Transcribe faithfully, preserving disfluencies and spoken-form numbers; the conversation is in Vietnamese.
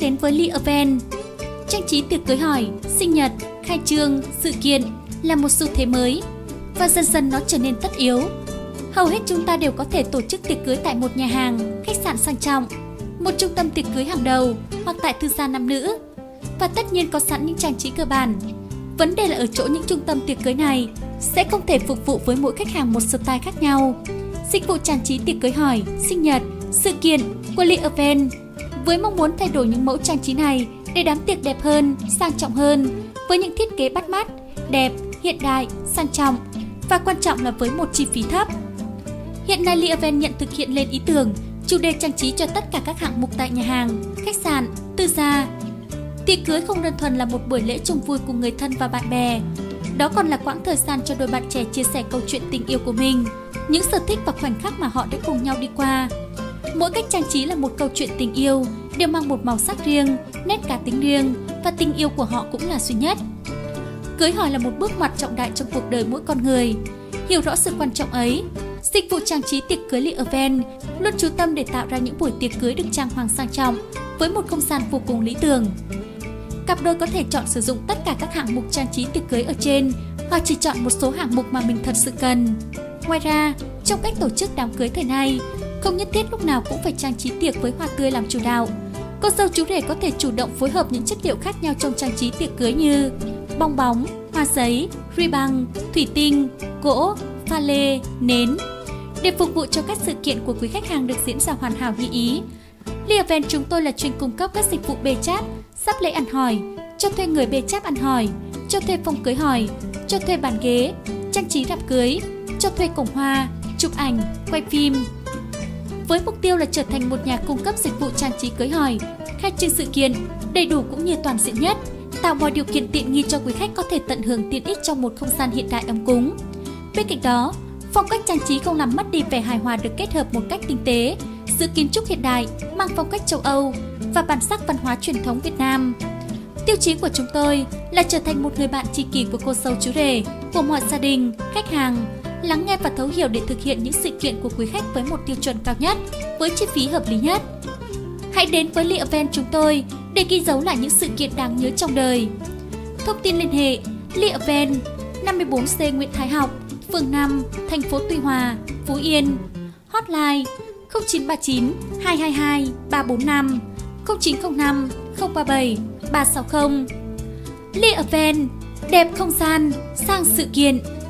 đến với Lee Event. Trang trí tiệc cưới hỏi, sinh nhật, khai trương, sự kiện là một xu thế mới và dần dần nó trở nên tất yếu. Hầu hết chúng ta đều có thể tổ chức tiệc cưới tại một nhà hàng, khách sạn sang trọng, một trung tâm tiệc cưới hàng đầu hoặc tại thư gia nam nữ. Và tất nhiên có sẵn những trang trí cơ bản. Vấn đề là ở chỗ những trung tâm tiệc cưới này sẽ không thể phục vụ với mỗi khách hàng một style khác nhau. Dịch vụ trang trí tiệc cưới hỏi, sinh nhật, sự kiện của Lee Event với mong muốn thay đổi những mẫu trang trí này để đám tiệc đẹp hơn, sang trọng hơn, với những thiết kế bắt mắt, đẹp, hiện đại, sang trọng và quan trọng là với một chi phí thấp. Hiện nay Lee Event nhận thực hiện lên ý tưởng chủ đề trang trí cho tất cả các hạng mục tại nhà hàng, khách sạn, tư gia. Tiệc cưới không đơn thuần là một buổi lễ chung vui cùng người thân và bạn bè. Đó còn là quãng thời gian cho đôi bạn trẻ chia sẻ câu chuyện tình yêu của mình, những sở thích và khoảnh khắc mà họ đã cùng nhau đi qua. Mỗi cách trang trí là một câu chuyện tình yêu, đều mang một màu sắc riêng, nét cá tính riêng và tình yêu của họ cũng là duy nhất. Cưới hỏi là một bước ngoặt trọng đại trong cuộc đời mỗi con người. Hiểu rõ sự quan trọng ấy, dịch vụ trang trí tiệc cưới Lee Event luôn chú tâm để tạo ra những buổi tiệc cưới được trang hoàng sang trọng với một không gian vô cùng lý tưởng. Cặp đôi có thể chọn sử dụng tất cả các hạng mục trang trí tiệc cưới ở trên hoặc chỉ chọn một số hạng mục mà mình thật sự cần. Ngoài ra, trong cách tổ chức đám cưới thời nay, không nhất thiết lúc nào cũng phải trang trí tiệc với hoa tươi làm chủ đạo. Cô dâu chú rể có thể chủ động phối hợp những chất liệu khác nhau trong trang trí tiệc cưới như bong bóng, hoa giấy, ruy băng, thủy tinh, gỗ, pha lê, nến. Để phục vụ cho các sự kiện của quý khách hàng được diễn ra hoàn hảo như ý, Lee Event chúng tôi là chuyên cung cấp các dịch vụ bê cháp, sắp lễ ăn hỏi, cho thuê người bê cháp ăn hỏi, cho thuê phong cưới hỏi, cho thuê bàn ghế, trang trí rạp cưới, cho thuê cổng hoa, chụp ảnh, quay phim. Với mục tiêu là trở thành một nhà cung cấp dịch vụ trang trí cưới hỏi, khai trương sự kiện đầy đủ cũng như toàn diện nhất, tạo mọi điều kiện tiện nghi cho quý khách có thể tận hưởng tiện ích trong một không gian hiện đại ấm cúng. Bên cạnh đó, phong cách trang trí không làm mất đi vẻ hài hòa được kết hợp một cách tinh tế giữa kiến trúc hiện đại mang phong cách châu Âu và bản sắc văn hóa truyền thống Việt Nam. Tiêu chí của chúng tôi là trở thành một người bạn tri kỷ của cô dâu chú rể, của mọi gia đình, khách hàng, lắng nghe và thấu hiểu để thực hiện những sự kiện của quý khách với một tiêu chuẩn cao nhất, với chi phí hợp lý nhất. Hãy đến với Lee Event chúng tôi để ghi dấu lại những sự kiện đáng nhớ trong đời. Thông tin liên hệ: Lee Event, năm mươi bốn C Nguyễn Thái Học, phường năm, thành phố Tuy Hòa, Phú Yên. Hotline không chín ba chín hai hai hai ba bốn năm, không chín không năm không ba bảy ba sáu không. Lee Event, đẹp không gian, sang sự kiện.